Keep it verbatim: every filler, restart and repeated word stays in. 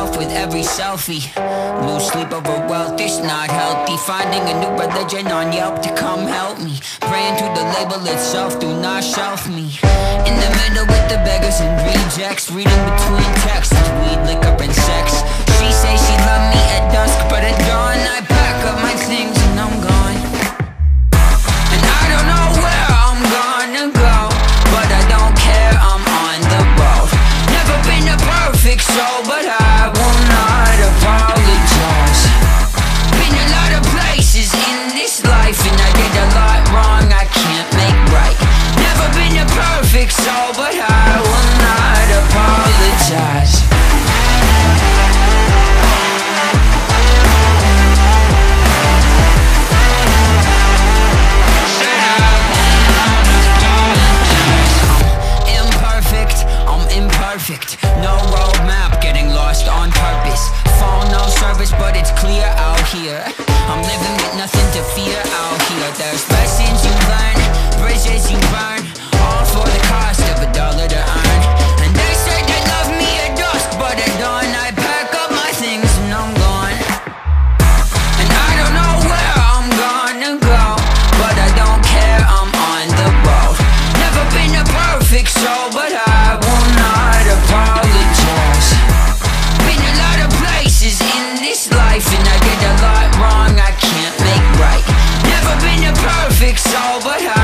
myself with every selfie. Lose sleep over wealth, it's not healthy. Finding a new religion on Yelp to come help me. Praying to the label itself, do not shelf me. In the middle with the beggars and rejects, reading between texts, weed, liquor and sex. She say she love me at dusk, but at dawn I pack up my things and I'm gone. And I don't know where I'm gonna go, but I don't care, I'm on the road. Never been a perfect soul, but I will not apologize. Been a lot of places in this life, and I did a lot wrong I can't make right. Never been a perfect soul, but I will not apologize. Imperfect, no roadmap, getting lost on purpose. Phone no service, but it's clear out here. I'm living with nothing to fear out here. There's lessons you learn, bridges you burn, all for the cost of a dollar to earn. And they say they love me at dusk, but at dawn I pack up my things and I'm gone. And I don't know where I'm gonna go, but I don't care, I'm on the road. Never been a perfect soul, but I will not apologize. Been a lot of places in this life, and I did a lot wrong I can't make right. Never been a perfect soul, but I